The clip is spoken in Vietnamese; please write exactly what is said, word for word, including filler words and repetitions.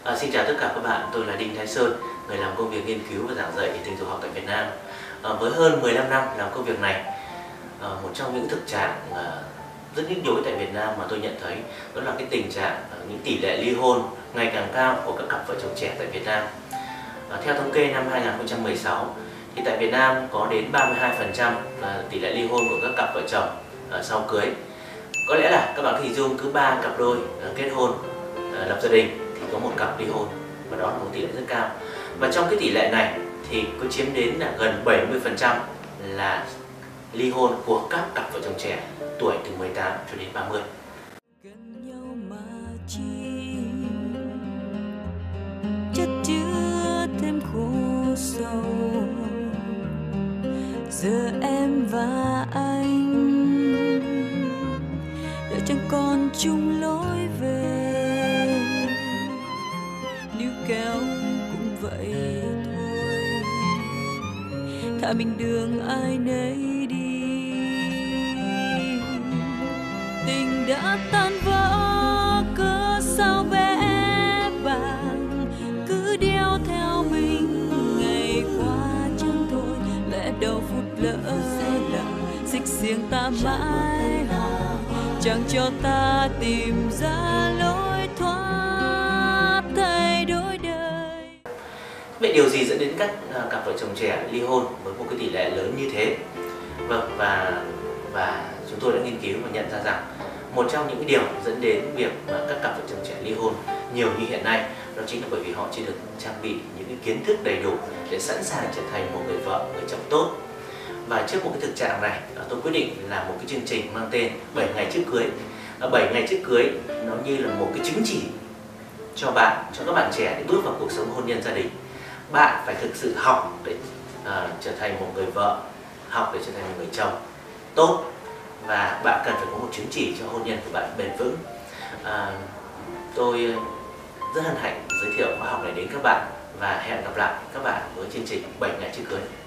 À, xin chào tất cả các bạn, tôi là Đinh Thái Sơn, người làm công việc nghiên cứu và giảng dạy về tình dục học tại Việt Nam. À, với hơn mười lăm năm làm công việc này, à, một trong những thực trạng à, rất nhức nhối tại Việt Nam mà tôi nhận thấy đó là cái tình trạng à, những tỷ lệ ly hôn ngày càng cao của các cặp vợ chồng trẻ tại Việt Nam. À, theo thống kê năm hai nghìn không trăm mười sáu, thì tại Việt Nam có đến ba mươi hai phần trăm là tỷ lệ ly hôn của các cặp vợ chồng à, sau cưới. Có lẽ là các bạn hình dung cứ ba cặp đôi à, kết hôn à, lập gia đình thì có một cặp ly hôn, và đó là một tỷ lệ rất cao. Và trong cái tỷ lệ này thì có chiếm đến là gần bảy mươi phần trăm là ly hôn của các cặp vợ chồng trẻ tuổi từ mười tám cho đến ba mươi. Gần nhau mà chi chất chứa thêm khổ sầu, giờ em và anh đã chẳng còn chung lối về, níu kéo cũng vậy thôi, thả mình đường ai nấy đi. Tình đã tan vỡ cớ sao bé bàng, cứ đeo theo mình ngày qua chân thôi, lẽ đâu phút lỡ lặng xích xiềng ta mãi hò, chẳng cho ta tìm ra lối thoát thay đổi đời. Vậy điều gì dẫn đến các cặp vợ chồng trẻ ly hôn với một cái tỷ lệ lớn như thế? Vâng, và và chúng tôi đã nghiên cứu và nhận ra rằng một trong những cái điều dẫn đến việc mà các cặp vợ chồng trẻ ly hôn nhiều như hiện nay đó chính là bởi vì họ chưa được trang bị những cái kiến thức đầy đủ để sẵn sàng trở thành một người vợ, người chồng tốt. Và trước một cái thực trạng này, tôi quyết định làm một cái chương trình mang tên bảy ngày trước cưới. bảy ngày trước cưới nó như là một cái chứng chỉ cho bạn, cho các bạn trẻ để bước vào cuộc sống hôn nhân gia đình. Bạn phải thực sự học để uh, trở thành một người vợ, học để trở thành một người chồng tốt, và bạn cần phải có một chứng chỉ cho hôn nhân của bạn bền vững. À, tôi rất hân hạnh giới thiệu khóa học này đến các bạn, và hẹn gặp lại các bạn với chương trình bảy ngày trước cưới.